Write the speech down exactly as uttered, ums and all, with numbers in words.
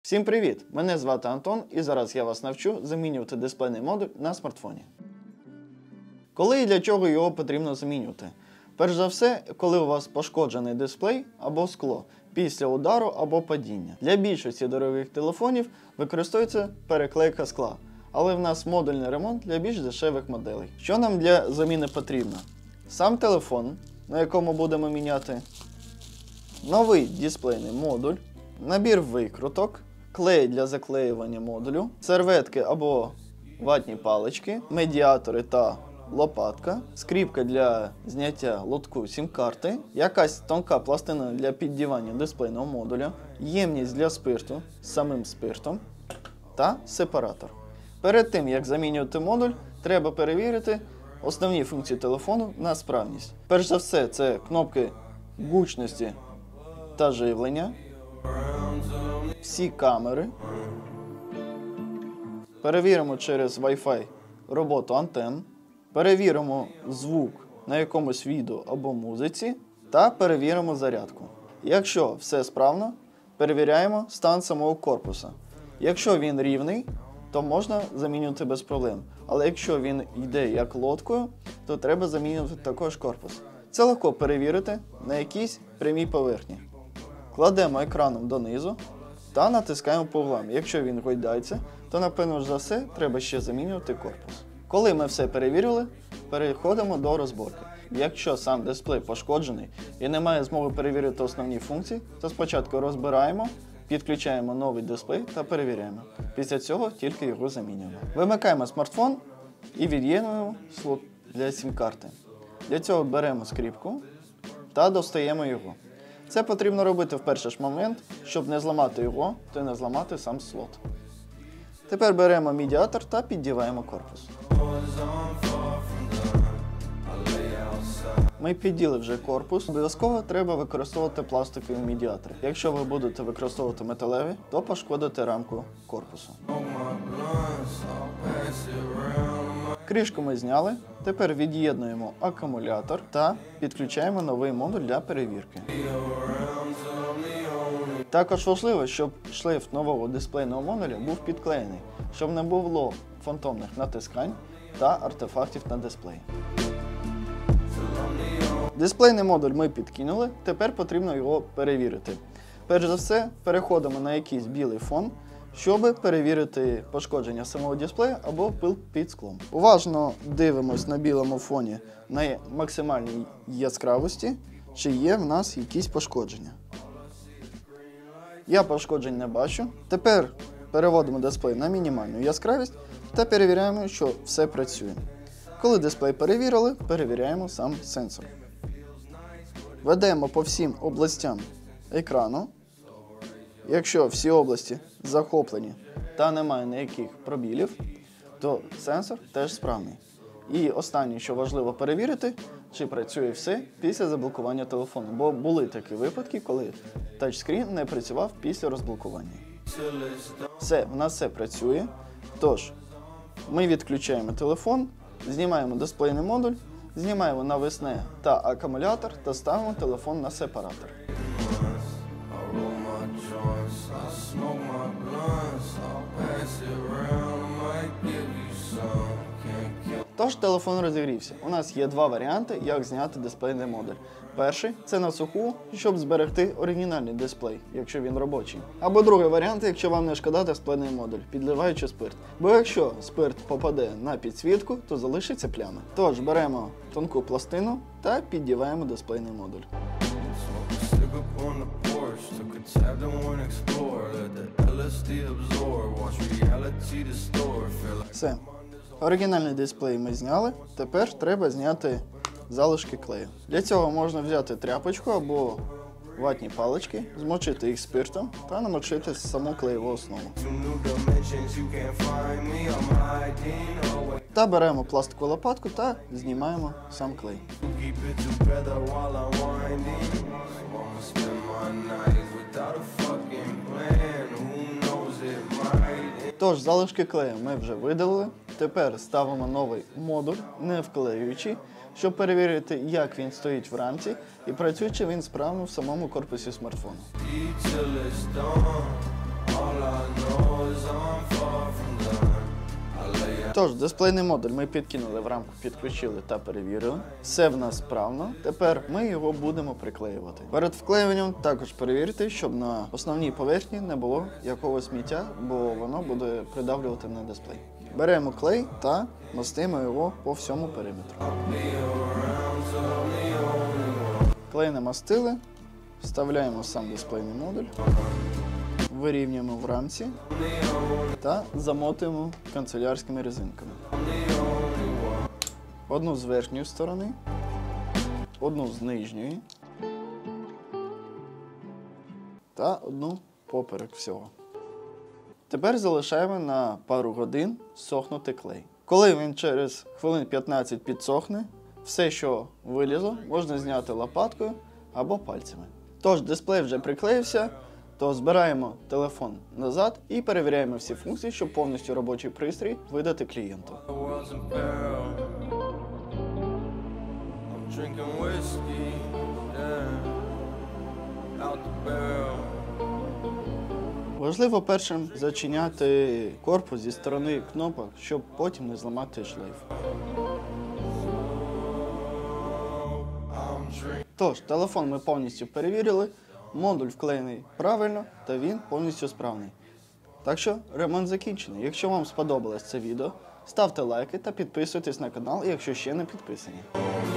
Всім привіт! Мене звати Антон і зараз я вас навчу замінювати дисплейний модуль на смартфоні. Коли і для чого його потрібно замінювати? Перш за все, коли у вас пошкоджений дисплей або скло після удару або падіння. Для більшості дорогих телефонів використовується переклейка скла, але в нас модульний ремонт для більш дешевих моделей. Що нам для заміни потрібно? Сам телефон, на якому будемо міняти, новий дисплейний модуль, набір викруток, клей для заклеювання модулю, серветки або ватні палички, медіатори та лопатка, скріпка для зняття лотку сім-карти, якась тонка пластина для піддівання дисплейного модуля, ємність для спирту з самим спиртом та сепаратор. Перед тим, як замінювати модуль, треба перевірити основні функції телефону на справність. Перш за все, це кнопки гучності та живлення, всі камери. Перевіримо через Wi-Fi роботу антен. Перевіримо звук на якомусь відео або музиці та перевіримо зарядку. Якщо все справно, перевіряємо стан самого корпуса. Якщо він рівний, то можна замінювати без проблем. Але якщо він йде як лоткою, то треба замінювати також корпус. Це легко перевірити на якійсь прямій поверхні. Кладемо екраном донизу та натискаємо по углам. Якщо він гойдається, то напевно за все треба ще замінювати корпус. Коли ми все перевірили, переходимо до розборки. Якщо сам дисплей пошкоджений і немає змоги перевірити основні функції, то спочатку розбираємо, підключаємо новий дисплей та перевіряємо. Після цього тільки його замінюємо. Вимикаємо смартфон і від'єднуємо слот для сім-карти. Для цього беремо скріпку та достаємо його. Це потрібно робити в перший ж момент, щоб не зламати його та не зламати сам слот. Тепер беремо медіатор та піддіваємо корпус. Ми підділи вже корпус. Обов'язково треба використовувати пластикові медіатори. Якщо ви будете використовувати металеві, то пошкодите рамку корпусу. Кришку ми зняли. Тепер від'єднуємо акумулятор та підключаємо новий модуль для перевірки. Також важливо, щоб шлейф нового дисплейного модуля був підклеєний, щоб не було фантомних натискань та артефактів на дисплеї. Дисплейний модуль ми підкинули, тепер потрібно його перевірити. Перш за все, переходимо на якийсь білий фон, щоб перевірити пошкодження самого дисплею або пил під склом. Уважно дивимось на білому фоні на максимальній яскравості, чи є в нас якісь пошкодження. Я пошкоджень не бачу. Тепер переводимо дисплей на мінімальну яскравість та перевіряємо, що все працює. Коли дисплей перевірили, перевіряємо сам сенсор. Ведемо по всім областям екрану. Якщо всі області захоплені та немає ніяких пробілів, то сенсор теж справний. І останнє, що важливо перевірити, чи працює все після заблокування телефону. Бо були такі випадки, коли тачскрін не працював після розблокування. Все, в нас все працює. Тож, ми відключаємо телефон, знімаємо дисплейний модуль, знімаємо навісне та акумулятор та ставимо телефон на сепаратор. Тож телефон розігрівся. У нас є два варіанти, як зняти дисплейний модуль. Перший – це на суху, щоб зберегти оригінальний дисплей, якщо він робочий. Або другий варіант, якщо вам не шкода дисплейний модуль, підливаючи спирт. Бо якщо спирт попаде на підсвітку, то залишиться пляма. Тож беремо тонку пластину та піддіваємо дисплейний модуль. Все. Оригінальний дисплей ми зняли, тепер треба зняти залишки клею. Для цього можна взяти тряпочку або ватні палички, змочити їх спиртом та намочити саму клеєву основу. Та беремо пластикову лопатку та знімаємо сам клей. Тож, залишки клею ми вже видалили. Тепер ставимо новий модуль, не вклеюючи, щоб перевірити, як він стоїть в рамці і працює чи він справно в самому корпусі смартфону. Тож, дисплейний модуль ми підкинули в рамку, підключили та перевірили. Все в нас справно. Тепер ми його будемо приклеювати. Перед вклеюванням також перевірте, щоб на основній поверхні не було якогось сміття, бо воно буде придавлювати на дисплей. Беремо клей та мастимо його по всьому периметру. Клей намастили, вставляємо сам дисплейний модуль, вирівнюємо в рамці та замотуємо канцелярськими резинками. Одну з верхньої сторони, одну з нижньої та одну поперек всього. Тепер залишаємо на пару годин сохнути клей. Коли він через хвилин п'ятнадцять підсохне, все, що вилізло, можна зняти лопаткою або пальцями. Тож, дисплей вже приклеївся, то збираємо телефон назад і перевіряємо всі функції, щоб повністю робочий пристрій видати клієнту. Важливо першим зачиняти корпус зі сторони кнопок, щоб потім не зламати шлейф. Тож, телефон ми повністю перевірили, модуль вклеєний правильно та він повністю справний. Так що ремонт закінчений. Якщо вам сподобалось це відео, ставте лайки та підписуйтесь на канал, якщо ще не підписані.